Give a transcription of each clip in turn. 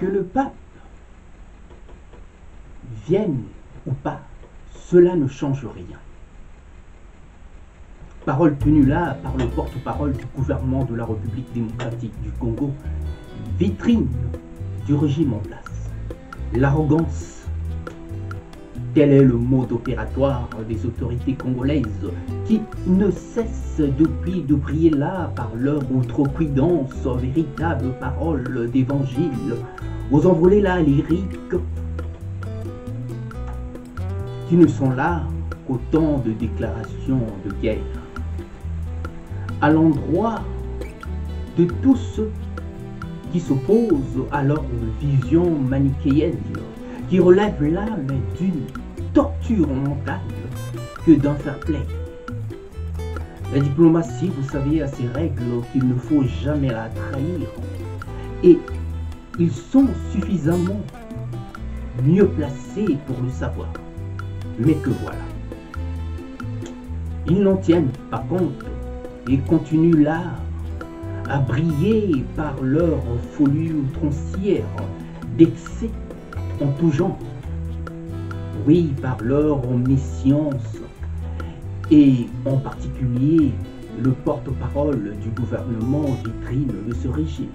Que le pape vienne ou pas, cela ne change rien. Parole tenue là par le porte-parole du gouvernement de la République démocratique du Congo, vitrine du régime en place. L'arrogance, tel est le mode opératoire des autorités congolaises qui ne cessent depuis de briller là par leur outrecuidance, véritable parole d'évangile, aux envolées là lyriques qui ne sont là qu'autant de déclarations de guerre à l'endroit de tous ceux qui s'opposent à leur vision manichéenne, qui relève là mais d'une torture mentale que d'un fair play. La diplomatie, vous savez, a ses règles qu'il ne faut jamais la trahir. Et ils sont suffisamment mieux placés pour le savoir. Mais que voilà. Ils n'en tiennent pas compte et continuent là à briller par leur folie outrancière d'excès en tout genre. Oui, par leur omniscience et en particulier le porte-parole du gouvernement vitrine de ce régime.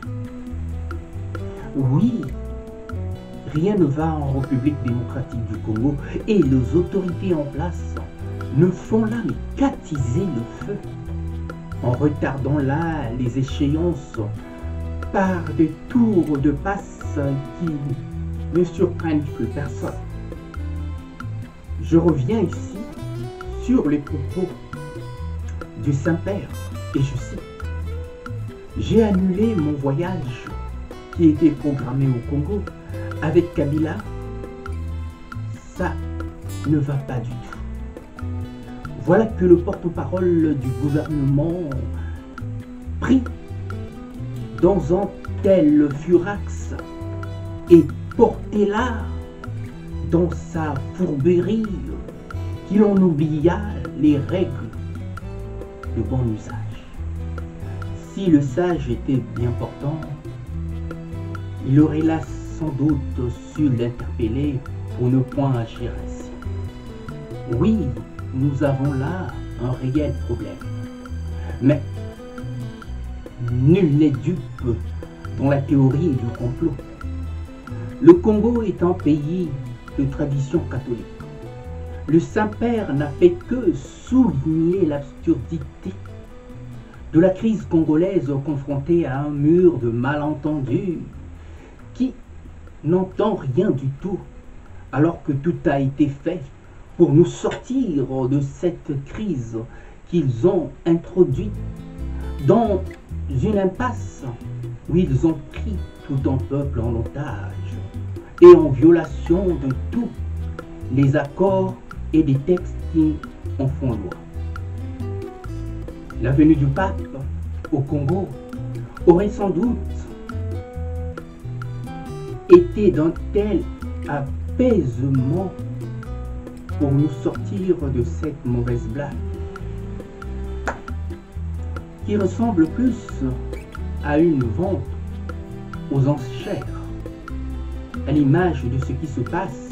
Oui, rien ne va en République démocratique du Congo et les autorités en place ne font là mais qu'attiser le feu en retardant là les échéances par des tours de passe qui ne surprennent plus personne. Je reviens ici sur les propos du Saint-Père et je cite: j'ai annulé mon voyage qui était programmé au Congo avec Kabila. Ça ne va pas du tout. Voilà que le porte-parole du gouvernement, pris dans un tel furax et porté là dans sa fourberie qu'il en oublia les règles de bon usage. Si le sage était bien portant, il aurait là sans doute su l'interpeller pour ne point agir ainsi. Oui, nous avons là un réel problème. Mais nul n'est dupe dans la théorie du complot. Le Congo est un pays de tradition catholique. Le Saint-Père n'a fait que souligner l'absurdité de la crise congolaise confrontée à un mur de malentendus qui n'entend rien du tout, alors que tout a été fait pour nous sortir de cette crise qu'ils ont introduite dans une impasse où ils ont pris tout un peuple en otage et en violation de tous les accords et des textes qui en font loi. La venue du pape au Congo aurait sans doute été d'un tel apaisement pour nous sortir de cette mauvaise blague qui ressemble plus à une vente aux enchères, à l'image de ce qui se passe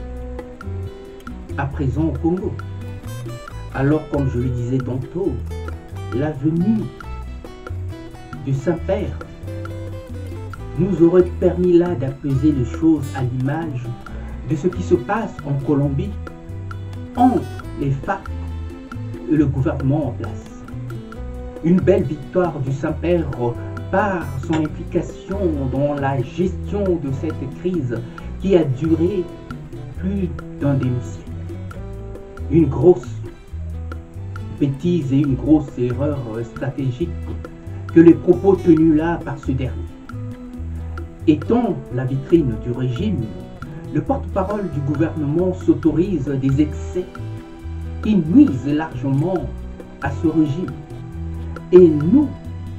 à présent au Congo. Alors, comme je le disais tantôt, la venue du Saint-Père nous aurait permis là d'apaiser les choses à l'image de ce qui se passe en Colombie entre les FARC et le gouvernement en place. Une belle victoire du Saint-Père par son implication dans la gestion de cette crise qui a duré plus d'un demi-siècle. Une grosse bêtise et une grosse erreur stratégique que les propos tenus là par ce dernier. Étant la vitrine du régime, le porte-parole du gouvernement s'autorise des excès qui nuisent largement à ce régime. Et nous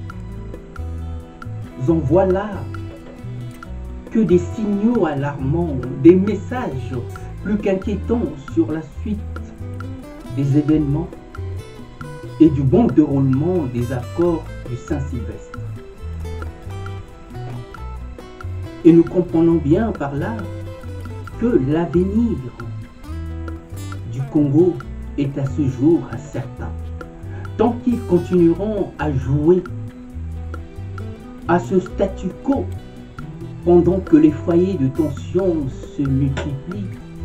en voilà que des signaux alarmants, des messages plus qu'inquiétants sur la suite des événements et du bon déroulement des accords du Saint-Sylvestre. Et nous comprenons bien par là que l'avenir du Congo est à ce jour incertain. Tant qu'ils continueront à jouer à ce statu quo pendant que les foyers de tension se multiplient,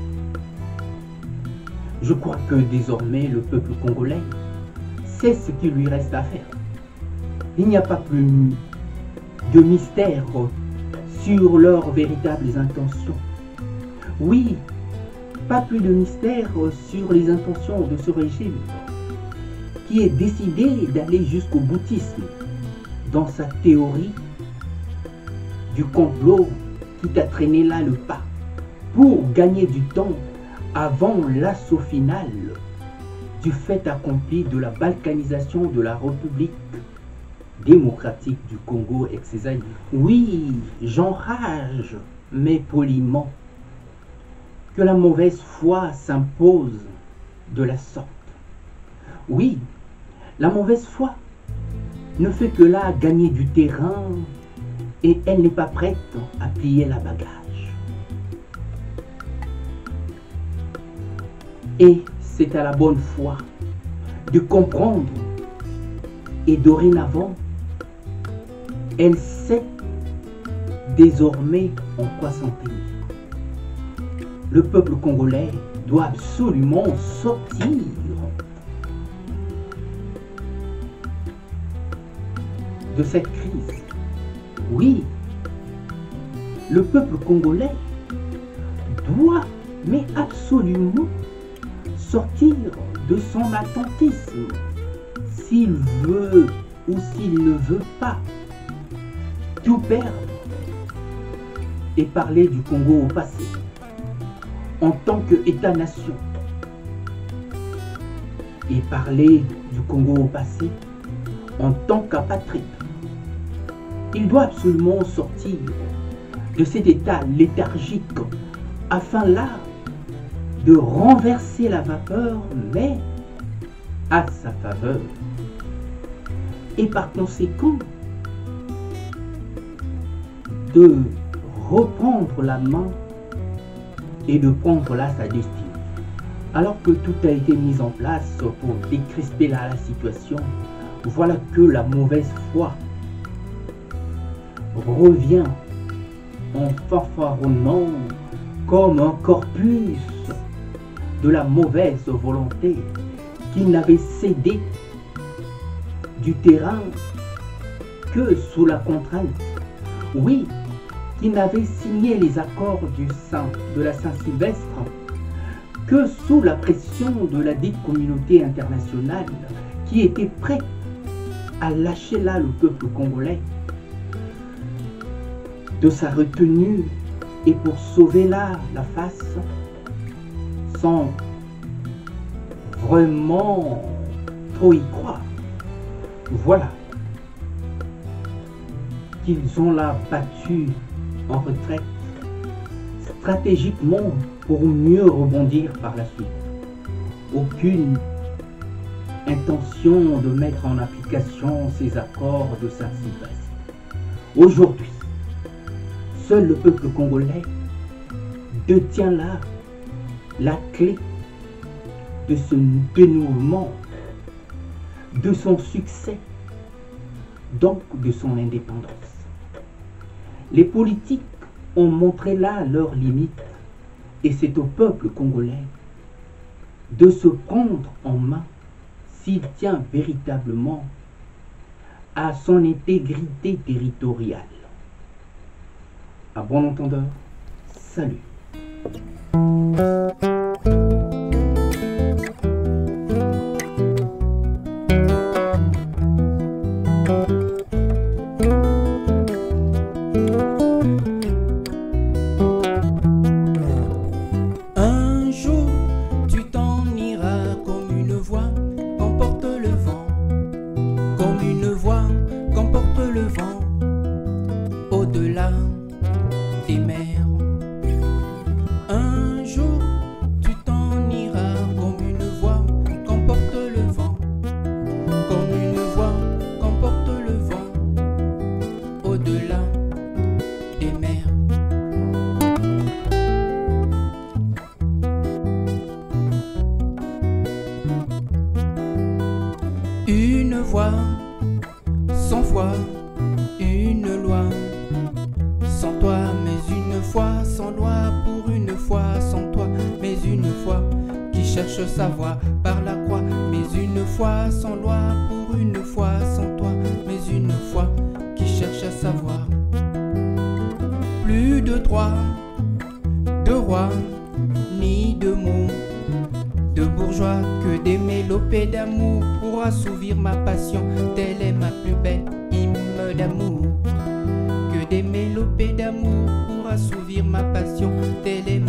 je crois que désormais le peuple congolais sait ce qu'il lui reste à faire. Il n'y a pas plus de mystère sur leurs véritables intentions. Oui, pas plus de mystère sur les intentions de ce régime qui est décidé d'aller jusqu'au boutisme dans sa théorie du complot qui t'a traîné là le pas pour gagner du temps avant l'assaut final du fait accompli de la balkanisation de la République démocratique du Congo et ses alliés. Oui, j'enrage, mais poliment, que la mauvaise foi s'impose de la sorte. Oui, la mauvaise foi ne fait que là gagner du terrain et elle n'est pas prête à plier la bagage. Et c'est à la bonne foi de comprendre et dorénavant, elle sait désormais en quoi s'en tenir. Le peuple congolais doit absolument sortir de cette crise. Oui, le peuple congolais doit, mais absolument, sortir de son attentisme, s'il veut ou s'il ne veut pas tout perdre et parler du Congo au passé en tant qu'État-nation et parler du Congo au passé en tant qu'apatride. Il doit absolument sortir de cet état léthargique afin là de renverser la vapeur, mais à sa faveur. Et par conséquent, de reprendre la main et de prendre là sa destinée. Alors que tout a été mis en place pour décrisper là la situation, voilà que la mauvaise foi revient en fanfaronnant comme un corpus de la mauvaise volonté qui n'avait cédé du terrain que sous la contrainte. Oui, qui n'avait signé les accords de la Saint-Sylvestre que sous la pression de la dite communauté internationale qui était prête à lâcher là le peuple congolais de sa retenue et pour sauver là la face sans vraiment trop y croire. Voilà qu'ils ont là battu en retraite stratégiquement pour mieux rebondir par la suite. Aucune intention de mettre en application ces accords de Saint-Sylvestre. Aujourd'hui, seul le peuple congolais détient là la clé de ce dénouement, de son succès, donc de son indépendance. Les politiques ont montré là leurs limites et c'est au peuple congolais de se prendre en main s'il tient véritablement à son intégrité territoriale. À bon entendeur, salut. Un jour, tu t'en iras comme une voix qu'emporte le vent, comme une voix qu'emporte le vent, au-delà des mers. Un jour, tu t'en iras comme une voix qu'emporte le vent, comme une voix qu'emporte le vent, au-delà des mers. cherche sa voie par la croix. Mais une foi sans loi, pour une foi sans toi. Mais une foi qui cherche à savoir. Plus de droit, de roi, ni de mots, de bourgeois, que des mélopées d'amour pour assouvir ma passion. Telle est ma plus belle hymne d'amour. Que des mélopées d'amour pour assouvir ma passion. Telle est